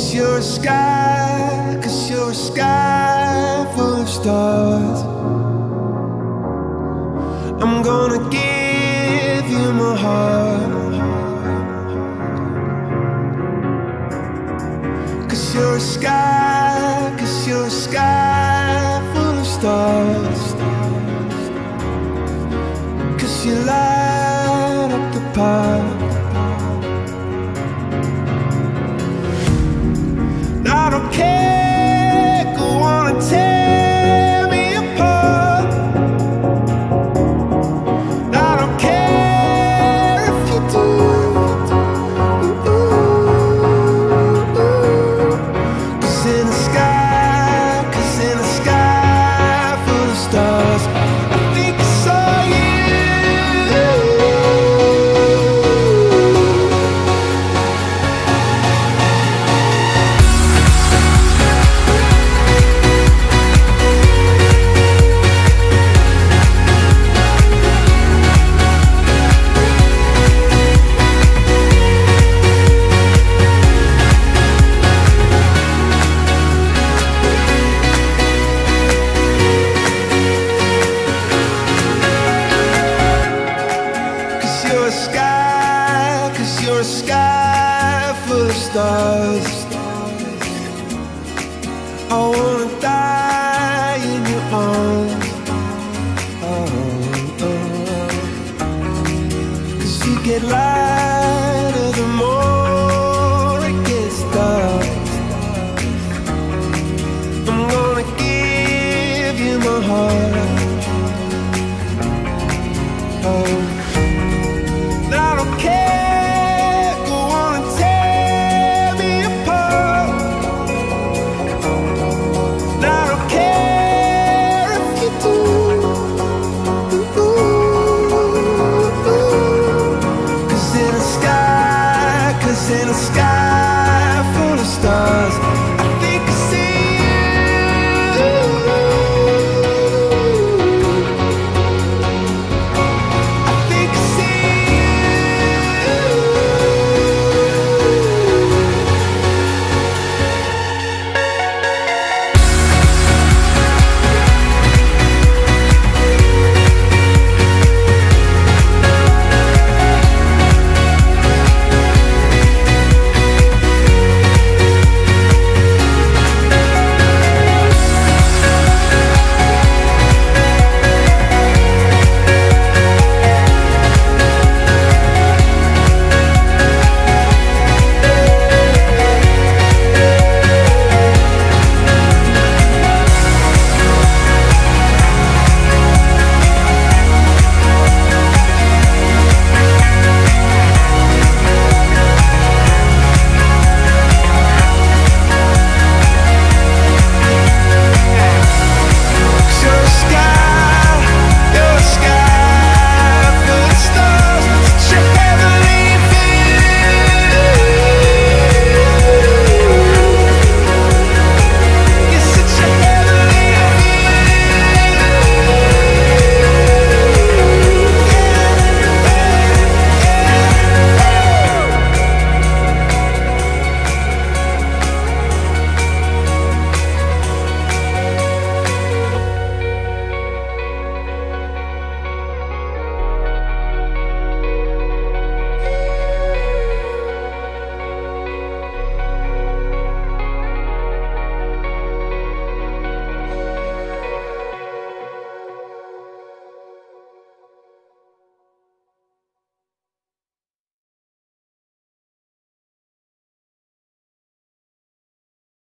you're a sky, 'cause you're a sky full of stars. I'm gonna give you my heart, 'cause you're a sky, 'cause you're a sky full of stars. 'Cause you light up the path. I don't care, go on and tear me apart. I don't care if you do. 'Cause in the sky, 'cause in the sky full of stars, I think I saw you. You're a sky, 'cause you're a sky full of stars. I wanna die in your arms. Oh, oh. 'Cause you get lighter the more it gets dark. I'm gonna give you my heart. Oh, I don't care, go on and tear me apart. I don't care if you do. 'Cause in the sky, 'cause in the sky